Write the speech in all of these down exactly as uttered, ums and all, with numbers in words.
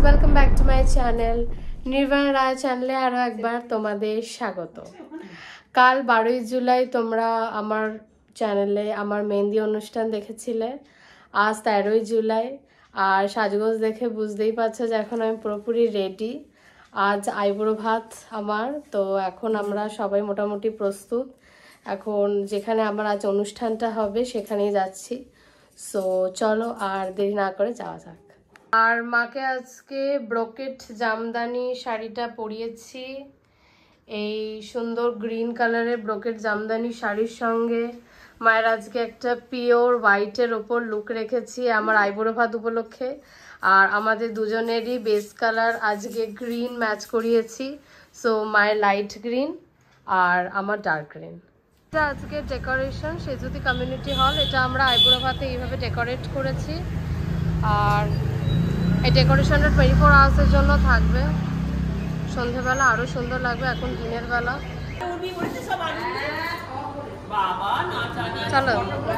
Welcome back to my channel Nirvana Roy চ্যানেলে আরও একবার তোমাদের স্বাগত। কাল বারোই জুলাই তোমরা আমার চ্যানেলে আমার মেহেন্দি অনুষ্ঠান দেখেছিলে। আজ তেরোই জুলাই, আর সাজগোজ দেখে বুঝতেই পারছো যে এখন আমি পুরোপুরি রেডি। আজ আইবুড়ো ভাত আমার, তো এখন আমরা সবাই মোটামুটি প্রস্তুত। এখন যেখানে আমার আজ অনুষ্ঠানটা হবে সেখানেই যাচ্ছি। সো চলো আর দেরি না করে যাওয়া যাক। আর মাকে আজকে ব্রোকেট জামদানি শাড়িটা পরিয়েছি। এই সুন্দর গ্রিন কালারের ব্রোকেট জামদানি শাড়ির সঙ্গে মায়ের আজকে একটা পিওর হোয়াইটের ওপর লুক রেখেছি আমার আইবুড়ো ভাত উপলক্ষে। আর আমাদের দুজনেরই বেস কালার আজকে গ্রিন ম্যাচ করিয়েছি। সো মায়ের লাইট গ্রিন আর আমার ডার্ক গ্রিন। এটা আজকে ডেকোরেশন সেজুতি কমিউনিটি হল। এটা আমরা আইবুড়ো ভাতে এইভাবে ডেকোরেট করেছি। আর এই ডেকোরেশনটা টোয়েন্টি ফোর আওয়ার্সের জন্য থাকবে। সন্ধ্যেবেলা আরও সুন্দর লাগবে, এখন দিনের বেলা। চলো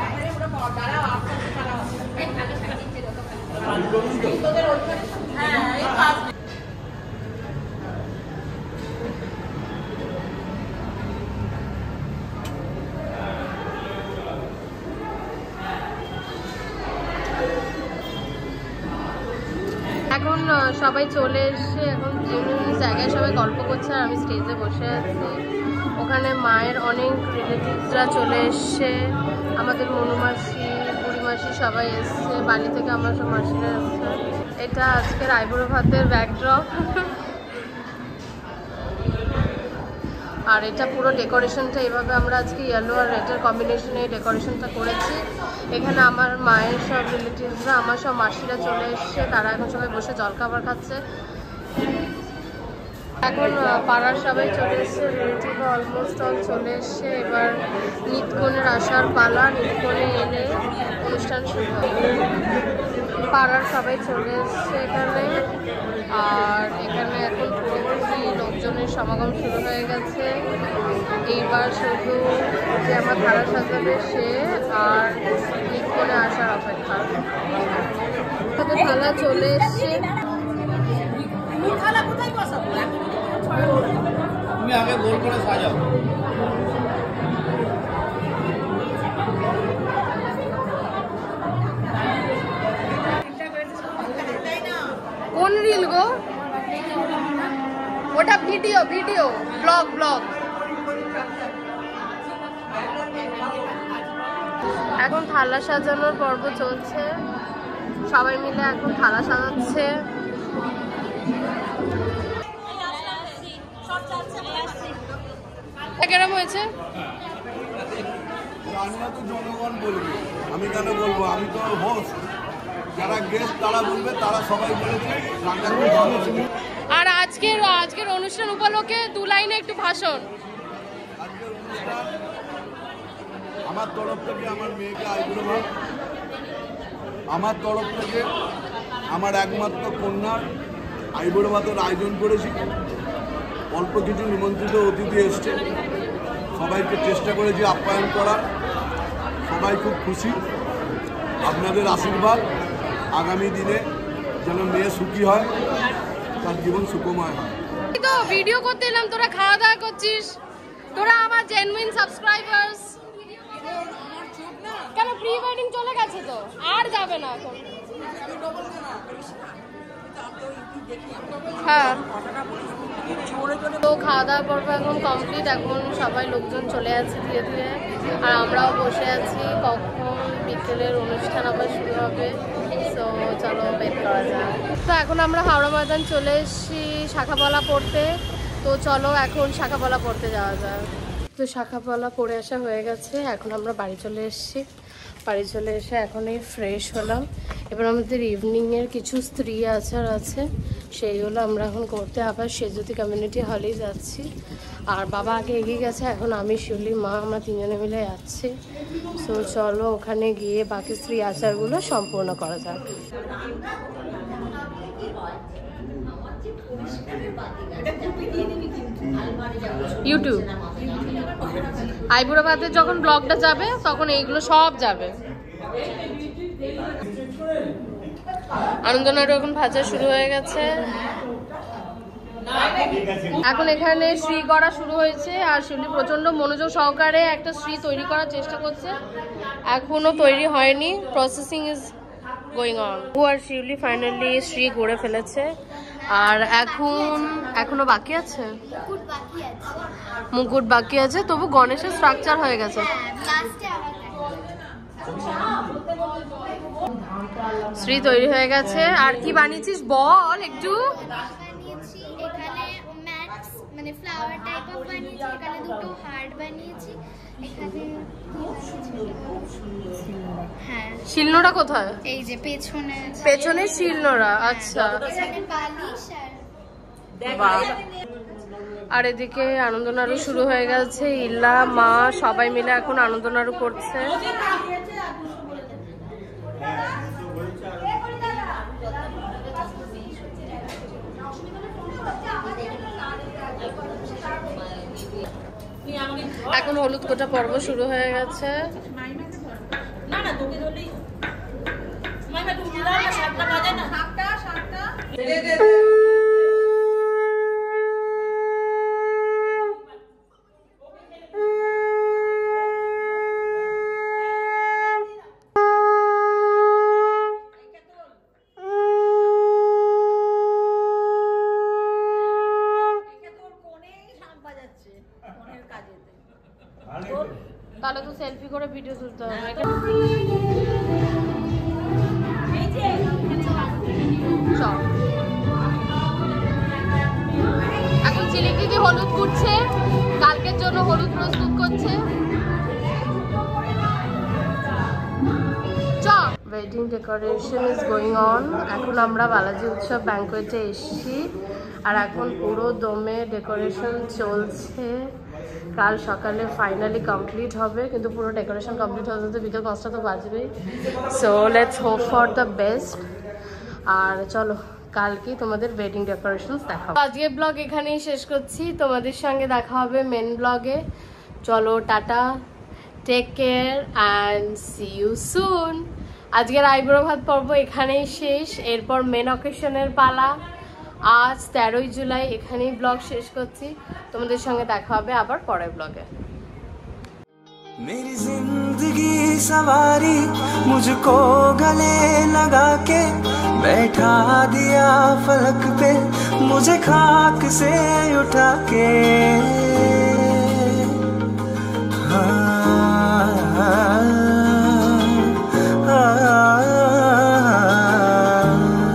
এখন সবাই চলে এসছে, এখন বিভিন্ন জায়গায় সবাই গল্প করছে আর আমি স্টেজে বসে আছি। ওখানে মায়ের অনেক রিলেটিভসরা চলে এসছে, আমাদের মনু মাসি, বুড়ি মাসি সবাই এসছে, বাড়ি থেকে আমার সব মাসিরা এসছে। এটা আজকের আইবুড়ো ভাতের ব্যাকড্রপ। আর এটা পুরো ডেকোরেশনটা এভাবে আমরা আজকে ইয়েলো আর রেডের কম্বিনেশনে ডেকোরেশনটা করেছি। এখানে আমার মায়ের সব রিলেটিভসরা, আমার সব মাসিরা চলে এসছে, তারা এখন সবাই বসে জলখাবার খাচ্ছে। এখন পাড়ার সবাই চলে এসছে, রিলেটিভরা অলমোস্ট অল চলে এসছে। এবার নিতকনের আসার পালা, নিতকনে এলে অনুষ্ঠান শুরু হবে। পাড়ার সবাই চলে এসছে এখানে। আর এখানে এখন পুরোপুরি লোকজনের সমাগম শুরু হয়ে গেছে। এইবার শুধু যে আমার থালা সাজাবে সে আর নিতকনে আসার অপেক্ষা। থালা চলে এসছে। তুমি আগে গোল করে সাজাও। কোন রিল গো? ওটা ভিডিও ভিডিও ব্লগ ব্লগ। এখন থালা সাজানোর পর্ব চলছে, সবাই মিলে এখন থালা সাজাচ্ছে। কেমন হয়েছে? জনগণ বলবে, আমি কেন বলবো? আমি তো হোস্ট, যারা গেস্ট তারা বলবে, তারা সবাই বলেছে। আর আজকের আজকের অনুষ্ঠান উপলক্ষে দু লাইনে একটু ভাষণ। আজকের অনুষ্ঠান আমার তরফ থেকে আমার মেয়েকে আইবুড়ো ভাত, আমার তরফ থেকে আমার একমাত্র কন্যার আইবুড়ো ভাতের আয়োজন করেছি। অল্প কিছু নিমন্ত্রিত অতিথি এসছে, সবাইকে চেষ্টা করেছি আপ্যায়ন করার। সবাই খুব খুশি। আপনাদের আশীর্বাদ আগামী দিনে যেন মেয়ে সুখী হয়, তার জীবন সুখময় হয়। তো ভিডিও করতে এলাম, তোরা খাওয়া দাওয়া করছিস। তোরা আমার জেনুইন সাবস্ক্রাইবার্স। কেন প্রি ওয়েডিং চলে গেছে তো আর যাবে না এখন? হ্যাঁ, তো খাওয়া দাওয়া পর্ব এখন কমপ্লিট। এখন সবাই লোকজন চলে যাচ্ছে ধীরে ধীরে, আর আমরাও বসে আছি কখন বিকেলের অনুষ্ঠান আবার শুরু হবে। তো চলো বের করা যায়। তো এখন আমরা হাওড়া ময়দান চলে এসেছি শাখাপলা পড়তে। তো চলো এখন শাখাপলা পড়তে যাওয়া যায়। তো শাখাপলা পড়ে আসা হয়ে গেছে, এখন আমরা বাড়ি চলে এসেছি। বাড়ি চলে এসে এখন এই ফ্রেশ হলাম। এবার আমাদের ইভিনিংয়ের কিছু স্ত্রী আচার আছে, সেইগুলো আমরা এখন করতে আবার সেজুতি কমিউনিটি হলেই যাচ্ছি। আর বাবা আগে এগিয়ে গেছে, এখন আমি শিউলি মা আমরা তিনজনে মিলে যাচ্ছি। সো চলো ওখানে গিয়ে বাকি স্ত্রী আচারগুলো সম্পূর্ণ করা যাক। ইউটিউব আইবুড়ো ভাতের যখন ব্লগটা যাবে তখন এইগুলো সব যাবে। আনন্দনাড়ু এখন ভাজা শুরু হয়ে গেছে। এখন এখানে শ্রী করা শুরু হয়েছে আর শিউলি প্রচন্ড মনোযোগ সহকারে একটা শ্রী তৈরি করার চেষ্টা করছে। এখনো তৈরি হয়নি, প্রসেসিং ইজ গোয়িং অন। ও আর শিউলি ফাইনালি শ্রী গড়ে ফেলেছে আর এখন এখনো বাকি আছে, মুকুট বাকি আছে, তবু গণেশের স্ট্রাকচার হয়ে গেছে। শ্রী তৈরি হয়ে গেছে। আর কি বানিয়েছিস বল একটু? মানে ফ্লাওয়ার টাইপ অফ বানিয়েছি, এখানে দুটো হার্ট বানিয়েছি, এখানে হ্যাঁ শিলনোড়া কোথায়? এই যে পেছনে পেছনে শিলনোড়া। আচ্ছা, এখানে বালিশ আর বাহ। আর এদিকে আনন্দনাড়ু শুরু হয়ে গেছে, ইল্লা মা সবাই মিলে এখন আনন্দনাড়ু করছে। এখন হলুদ কোটা পর্ব শুরু হয়ে গেছে। তাহলে তো সেলফি করে ভিডিও তুলতে হবে। এখন চিলিকি কি হলুদ কুটছে, কালকের জন্য হলুদ প্রস্তুত করছে। Wedding decoration is going on. এখন আমরা বালাজি উৎসব ব্যাংকোয়েটে এসেছি আর এখন পুরো দমে ডেকোরেশন চলছে। কাল সকালে ফাইনালি কমপ্লিট হবে, কিন্তু পুরো ডেকোরেশন কমপ্লিট হতে তো বিকেল পাঁচটা তো বাজবেই। So let's hope for the best. আর চলো কালকে তোমাদের ওয়েডিং ডেকোরেশন দেখাবো। আজকের ব্লগ এখানেই শেষ করছি, তোমাদের সঙ্গে দেখা হবে মেন ব্লগে। চলো tata, take care and see you soon. আজকের আইব্রো ভাত পর্ব এখানেই শেষ, এরপর মেন অকেশনের পালা। আজ তেরোই জুলাই এখানেই ব্লগ শেষ করছি, তোমাদের সঙ্গে দেখা হবে আবার পরের ব্লগে। मेरी जिंदगी सवारी मुझको गले लगा के बैठा दिया फलक पे, मुझे खाक से उठा के। हाँ, हाँ, हाँ,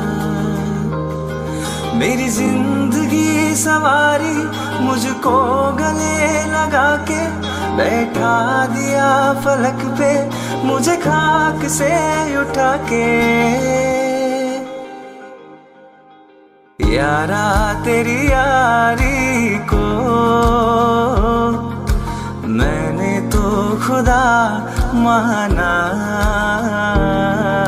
मेरी जिंदगी सवारी मुझको गले लगा के बैठा दिया फलक पे, मुझे खाक से उठा के। यारा तेरी यारी को मैंने तो खुदा माना।